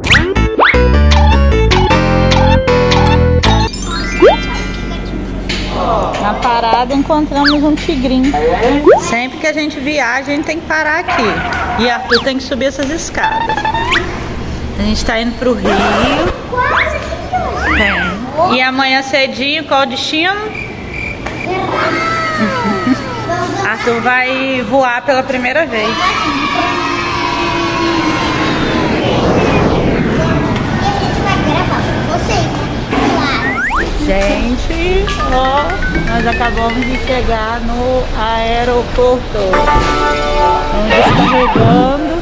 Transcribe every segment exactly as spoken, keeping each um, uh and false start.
Na parada encontramos um tigrinho. Sempre que a gente viaja, a gente tem que parar aqui. E Arthur tem que subir essas escadas. A gente tá indo pro Rio. Tem. E amanhã cedinho, qual o destino? Arthur vai voar pela primeira vez. Gente, ó, nós acabamos de chegar no aeroporto. Estamos descarregando.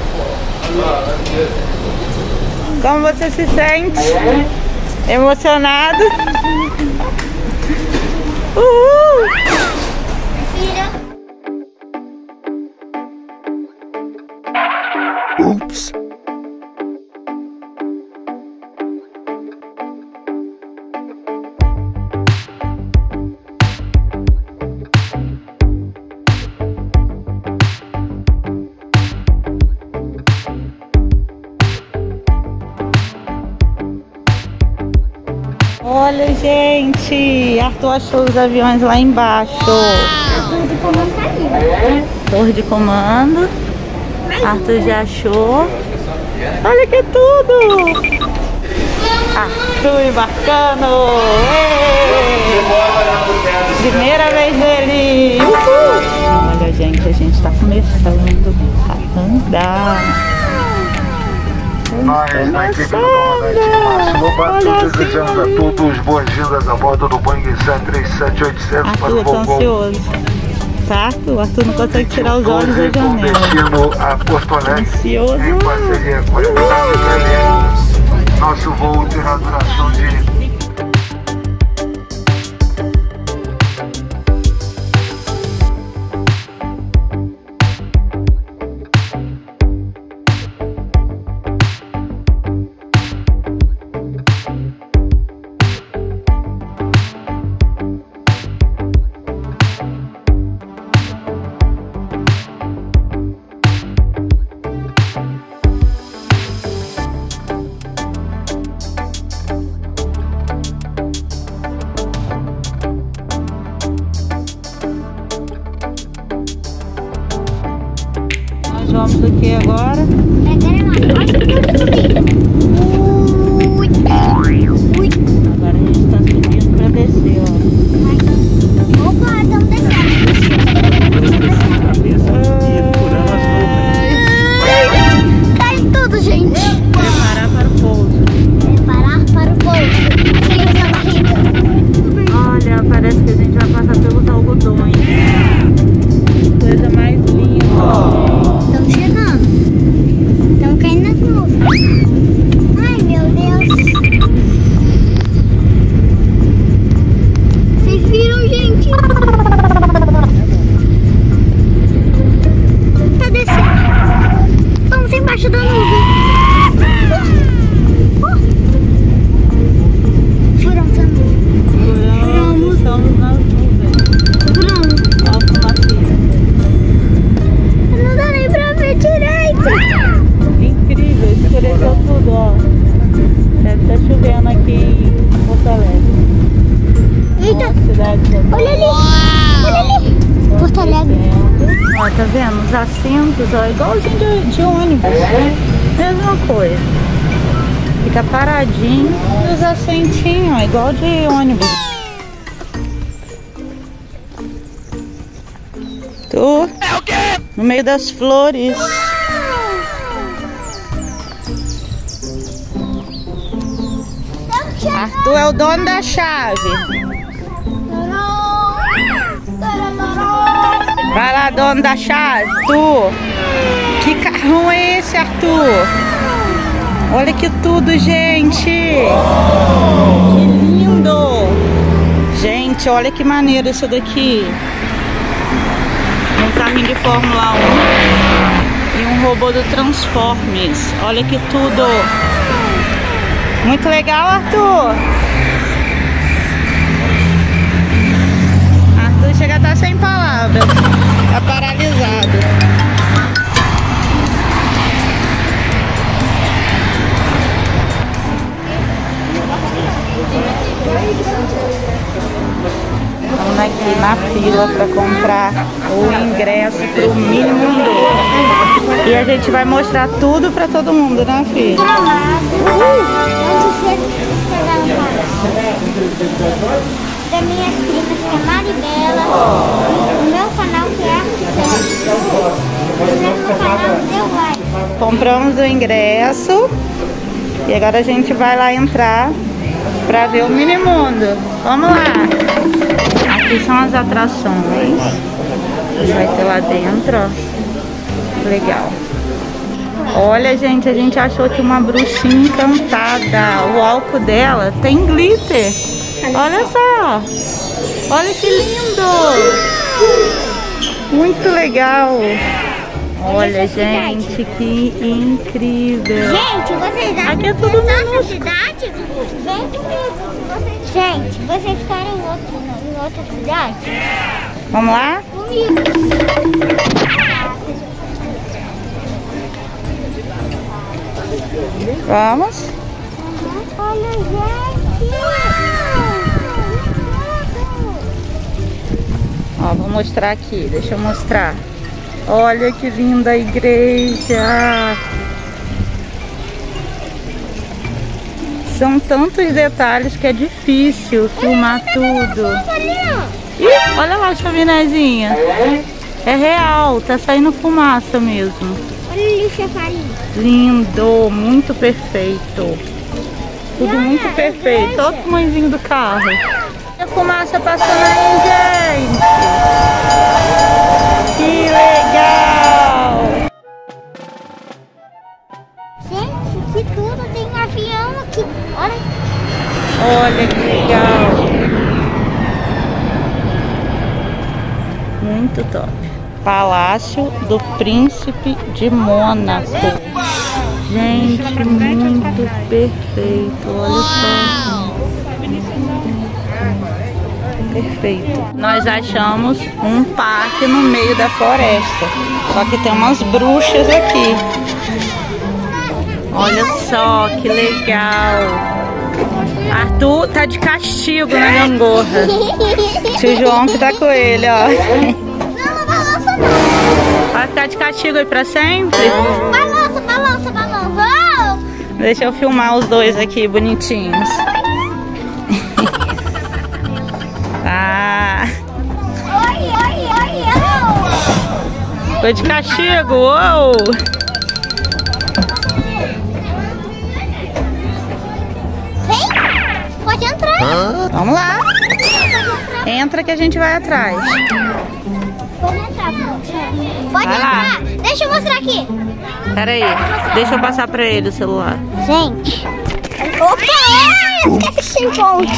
Como você se sente? Emocionado? Uhul! Ups! Olha, gente, Arthur achou os aviões lá embaixo. Torre de comando tá ali. Torre de comando. Arthur já achou. Olha que tudo! Arthur embarcando! Ei! Primeira vez dele! Uhul! Olha, gente, a gente tá começando a andar. Nós, na equipe do comandante Márcio Lobato, desejamos a todos boas-vindas a bordo do Boeing sete três sete oitocentos para o Arthur, tô voo. ansioso. Tá? O Arthur não consegue tirar os olhos da Com janela. destino a Porto Alegre, Ansioso. em parceria com a Emirates Airlines. Nosso voo terá duração de Vamos aqui agora. Agora a gente tá subindo pra descer, ó. Opa, estamos descendo. Cai tudo, gente. Preparar para o pouso. Preparar para o pouso. Frio na barriga. Olha, parece que a gente vai passar pelos algodões. Coisa mais linda. Estamos chegando. Estamos caindo nas nuvens. Ai, meu Deus. Vocês viram, gente? Tá descendo. Estamos embaixo da nuvem. Furamos a nuvem. Furamos. Estamos nas nuvens. Furamos. Ó, a fumacinha. Não dá nem pra ver direito. Incrível, escureceu tudo, ó. Deve estar chovendo aqui em Porto Alegre. Eita. Ó, cidade de... Olha ali. Olha ali. Porto Alegre. Ó, tá vendo? Os assentos, ó, igualzinho de, de ônibus. Mesma coisa. Fica paradinho. E os assentinhos, ó, igual de ônibus. Tô no meio das flores. Arthur é o dono da chave. Vai lá, dono da chave. Arthur. Que carrão é esse, Arthur? Olha que tudo, gente. Que lindo. Gente, olha que maneiro isso daqui. Um carrinho de Fórmula um e um robô do Transformers. Olha que tudo. Muito legal, Arthur. Arthur chega a estar sem palavras. Tá paralisado. aqui na fila para comprar o ingresso para o Minimundo. E a gente vai mostrar tudo para todo mundo, né, filha? Da minha primas, que é Maribela, o meu canal que é Arcelo, o meu canal Deu Vai. Compramos o ingresso e agora a gente vai lá entrar para ver o Minimundo. Vamos lá! Aqui são as atrações. Vai ter lá dentro, ó. Legal. Olha, gente, a gente achou que uma bruxinha encantada. O álcool dela tem glitter. Olha só. Olha que lindo. Muito legal. Olha, gente, que incrível. Gente, vocês acham aqui é que tudo nossa minúsculo. cidade? Vem comigo. Vocês... Gente, vocês querem em outra, em outra cidade? Vamos lá? Comigo. Vamos. Olha, gente. Ó, vou mostrar aqui. Deixa eu mostrar. Olha que linda a igreja. São tantos detalhes que é difícil filmar tudo. Ih, olha lá a chaminézinha. É real, tá saindo fumaça mesmo. Olha ali, chafariz. Lindo, muito perfeito. Tudo muito perfeito. Olha o tamanhozinho do carro. A fumaça passando aí, gente. Que legal. Gente, que tudo. Tem avião aqui. Olha. Olha que legal. Muito top. Palácio do Príncipe de Mônaco. Gente, muito perfeito. Olha só. Perfeito. Nós achamos um parque no meio da floresta. Só que tem umas bruxas aqui. Olha só que legal. Arthur tá de castigo na gangorra. Tio João que tá com ele, ó. Não, balança não. Vai ficar de castigo aí pra sempre? Balança, balança, balança. Deixa eu filmar os dois aqui, bonitinhos. Ah. Oi, oi, oi, oi. Foi de castigo, uou. Vem, pode entrar. Vamos lá. Entra que a gente vai atrás. Pode entrar, pode. Pode Vai lá. entrar. Deixa eu mostrar aqui. Pera aí, deixa eu passar pra ele o celular. Gente. Opa, é, esquece sem ponte.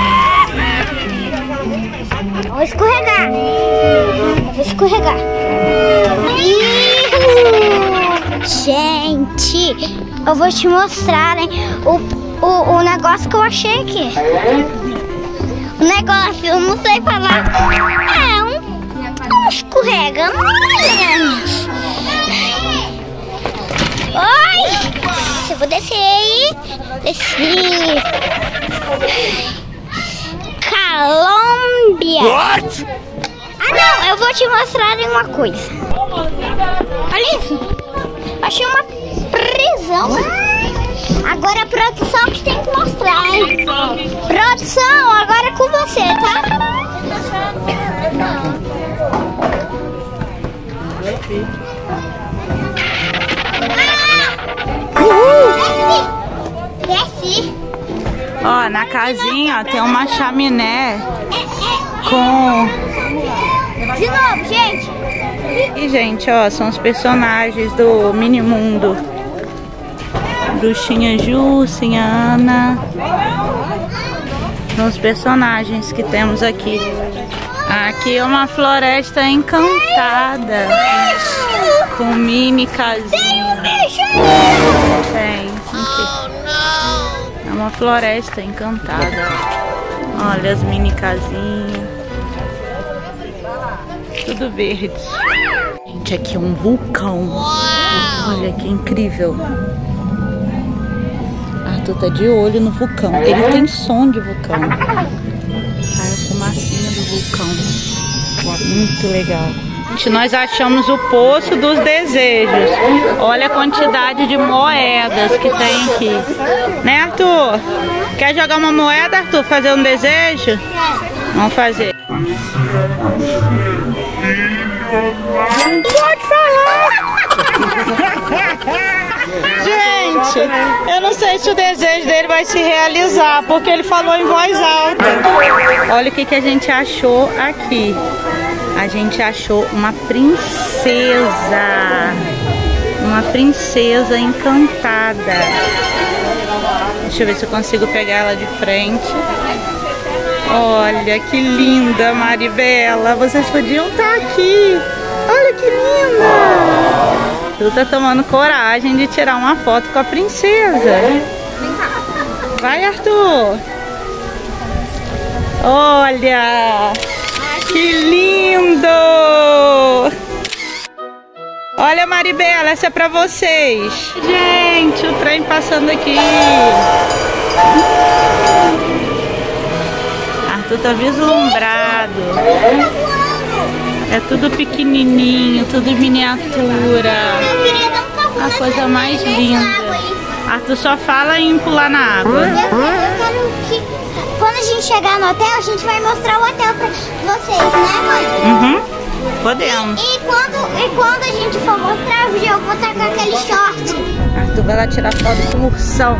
Vou escorregar. Vou escorregar. Ih, gente, eu vou te mostrar, hein, o, o, o negócio que eu achei aqui. O negócio, eu não sei falar. É um, um escorrega. Oi! Eu vou descer aí. Desci. Colômbia. What? Ah, não, eu vou te mostrar uma coisa. Olha isso. Achei uma prisão. Agora a produção que tem que mostrar, hein? Produção, agora é com você, tá? Ah! Desce. Desce. Ó, na casinha, ó, tem uma chaminé com... De novo, gente. E, gente, ó, são os personagens do Minimundo. Bruxinha Jussin, Ana. São os personagens que temos aqui. Aqui é uma floresta encantada. Com mini casinha. Tem. Aqui. É uma floresta encantada. Olha as mini casinhas. Tudo verde. Gente, aqui é um vulcão. Olha que incrível. Arthur tá de olho no vulcão. Ele tem som de vulcão. Ai, a fumacinha do vulcão. Muito legal. Gente, nós achamos o Poço dos Desejos. Olha a quantidade de moedas que tem aqui. Né, Arthur? Quer jogar uma moeda, Arthur? Fazer um desejo? Vamos fazer. Pode falar! Gente, eu não sei se o desejo dele vai se realizar, porque ele falou em voz alta. Olha o que, que a gente achou aqui. A gente achou uma princesa. Uma princesa encantada. Deixa eu ver se eu consigo pegar ela de frente. Olha que linda, Maribela. Vocês podiam estar aqui. Olha que linda. Tu tá tomando coragem de tirar uma foto com a princesa. Vai, Arthur. Olha. Que lindo. Olha, Maribela, essa é pra vocês. Gente, o trem passando aqui. Arthur tá vislumbrado. É tudo pequenininho, tudo miniatura. A coisa mais linda. Arthur só fala em pular na água. Eu, eu quero que quando a gente chegar no hotel, a gente vai mostrar o hotel pra vocês, né, mãe? Uhum, podemos. E, e, quando, e quando a gente for mostrar o vídeo, eu vou estar com aquele short. Arthur vai lá tirar foto com o ursão.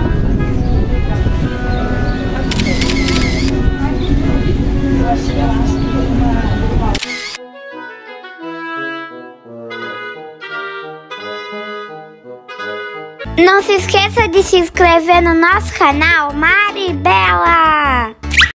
Não se esqueça de se inscrever no nosso canal Maribela.